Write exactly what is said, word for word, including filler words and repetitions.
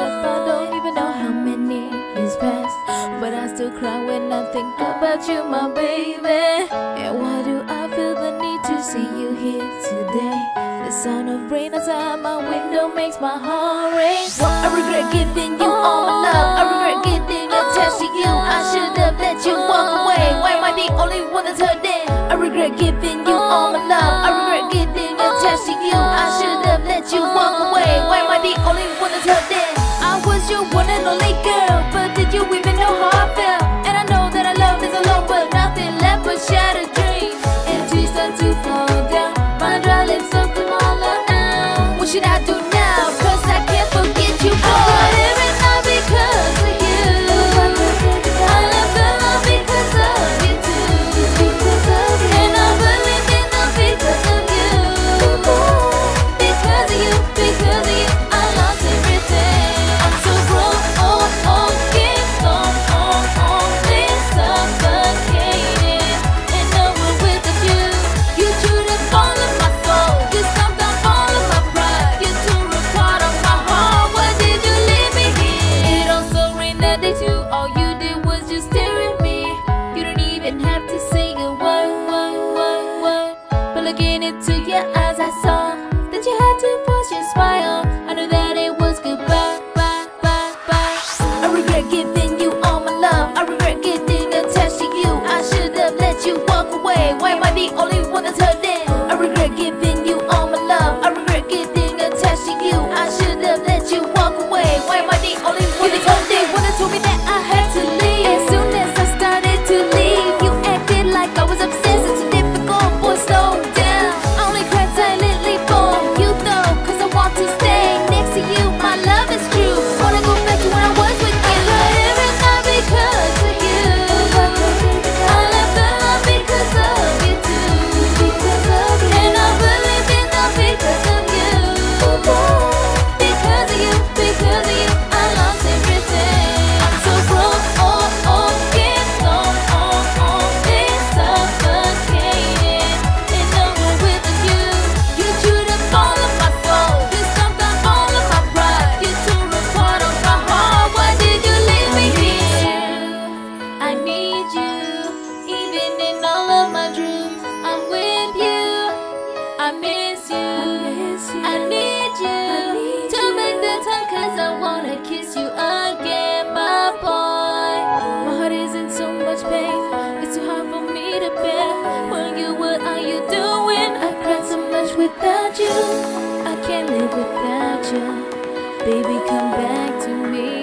past. I don't even know how many years passed, but I still cry when I think about you, my baby. And why do I feel the need to see you here today? The sound of rain outside my window makes my heart race. I regret giving you all my love. I regret getting attached to you. I should have let you walk away. Why am I the only one that's hurting? I regret giving you all my love. I regret getting attached to you. I should have let you walk away. Why am I the only one that's hurting? I was your one and only girl, but did you even know how I felt? And I know that our love is alone, but nothing left but shattered dreams. And trees start to fall down. My dry lips soak them all around. What should I do now? Cause I can't forget you, boy. I love every night because of you. I love the love because of you too. And I believe in love because of you. Because of you, because of you, I lost everything. I'm so broke, oh, oh, get so, oh, oh, been suffocated. And nowhere without you. You chewed up all of my soul. You stomped on all of my pride. You tore a part of my heart. Why did you leave me here? It also rained that day too. All you did was just stare at me. You don't even have to say a word, word, word, word. But looking into your eyes, I saw that you had to force your smile. I knew that it was goodbye, bye, bye, bye. I regret giving you all my love. I regret getting attached to you. I should have let you walk away. Why am I the only one that's hurting? I regret giving you all my love. I regret getting attached to you. I should have let you walk away. Why am I the only one that's hurting? When they told me that I had to leave, as soon as I started to leave, you acted like I was obsessed. It's difficult, boy, slow down. I only cried silently for you though, cause I want to stay next to you. My love is true. Wanna go back to when I was with you. I love every night because of you. I love the love because of you too. And I believe in love because of you. Because of you, because of you, I lost everything. I'm so broke, oh, oh, get so, oh, oh, been suffocated. And nowhere without you. You chewed up all of my soul. You stomped on all of my pride. You tore a part of my heart. Why did you leave me here? I need you, even in all of my dreams. I'm with you. I miss you. I need you to make the time, cause I wanna kiss you again, my boy. My heart is in so much pain. It's too hard for me to bear. When you, what are you doing? I cried so much without you. I can't live without you. Baby, come back to me.